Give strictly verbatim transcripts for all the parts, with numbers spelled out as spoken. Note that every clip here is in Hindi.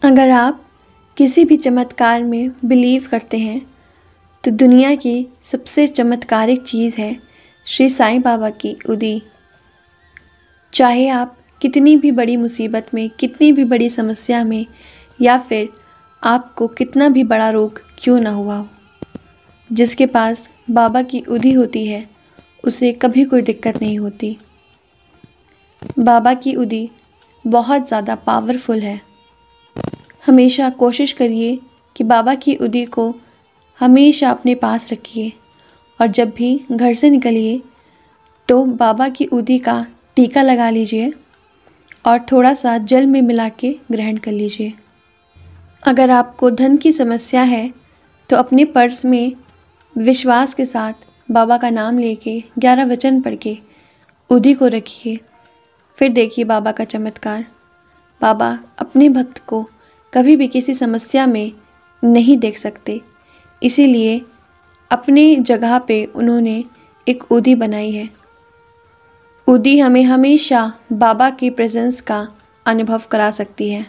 अगर आप किसी भी चमत्कार में बिलीव करते हैं तो दुनिया की सबसे चमत्कारिक चीज़ है श्री साईं बाबा की उदी। चाहे आप कितनी भी बड़ी मुसीबत में, कितनी भी बड़ी समस्या में, या फिर आपको कितना भी बड़ा रोग क्यों ना हुआ हो, जिसके पास बाबा की उदी होती है उसे कभी कोई दिक्कत नहीं होती। बाबा की उदी बहुत ज़्यादा पावरफुल है। हमेशा कोशिश करिए कि बाबा की उदी को हमेशा अपने पास रखिए और जब भी घर से निकलिए तो बाबा की उदी का टीका लगा लीजिए और थोड़ा सा जल में मिला के ग्रहण कर लीजिए। अगर आपको धन की समस्या है तो अपने पर्स में विश्वास के साथ बाबा का नाम लेके ग्यारह वचन पढ़ के उदी को रखिए, फिर देखिए बाबा का चमत्कार। बाबा अपने भक्त को कभी भी किसी समस्या में नहीं देख सकते, इसीलिए अपने जगह पे उन्होंने एक उदी बनाई है। उदी हमें हमेशा बाबा की प्रेजेंस का अनुभव करा सकती है।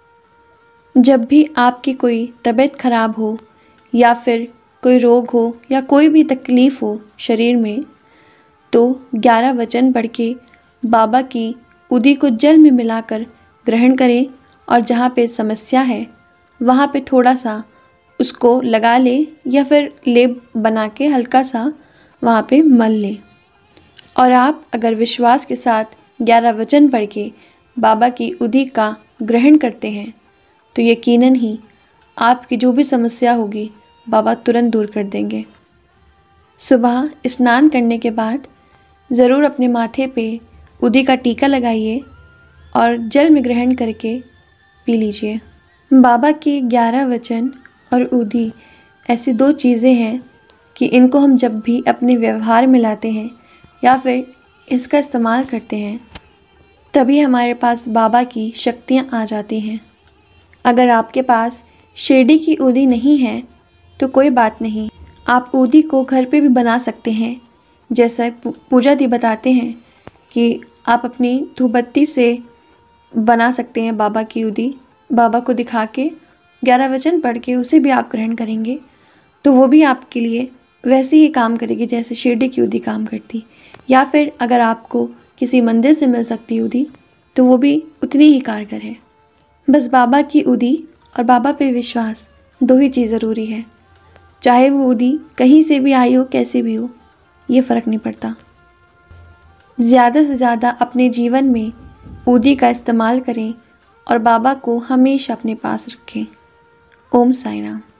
जब भी आपकी कोई तबीयत खराब हो या फिर कोई रोग हो या कोई भी तकलीफ़ हो शरीर में, तो ग्यारह वचन पढ़ के बाबा की उदी को जल में मिलाकर ग्रहण करें और जहाँ पे समस्या है वहाँ पे थोड़ा सा उसको लगा लें या फिर लेप बना के हल्का सा वहाँ पे मल लें। और आप अगर विश्वास के साथ ग्यारह वचन पढ़ के बाबा की उदी का ग्रहण करते हैं तो यकीनन ही आपकी जो भी समस्या होगी बाबा तुरंत दूर कर देंगे। सुबह स्नान करने के बाद ज़रूर अपने माथे पे उदी का टीका लगाइए और जल में ग्रहण करके पी लीजिए। बाबा के ग्यारह वचन और उदी ऐसी दो चीज़ें हैं कि इनको हम जब भी अपने व्यवहार में लाते हैं या फिर इसका इस्तेमाल करते हैं तभी हमारे पास बाबा की शक्तियाँ आ जाती हैं। अगर आपके पास शिरडी की उदी नहीं है तो कोई बात नहीं, आप उदी को घर पे भी बना सकते हैं। जैसा पूजा दी बताते हैं कि आप अपनी धूपबत्ती से बना सकते हैं बाबा की उदी। बाबा को दिखा के ग्यारह वचन पढ़ के उसे भी आप ग्रहण करेंगे तो वो भी आपके लिए वैसे ही काम करेगी जैसे शिरडी की उदी काम करती। या फिर अगर आपको किसी मंदिर से मिल सकती उदी तो वो भी उतनी ही कारगर है। बस बाबा की उदी और बाबा पे विश्वास, दो ही चीज़ ज़रूरी है। चाहे वो उदी कहीं से भी आई हो, कैसे भी हो, ये फ़र्क नहीं पड़ता। ज़्यादा से ज़्यादा अपने जीवन में उदी का इस्तेमाल करें और बाबा को हमेशा अपने पास रखें। ओम साईं राम।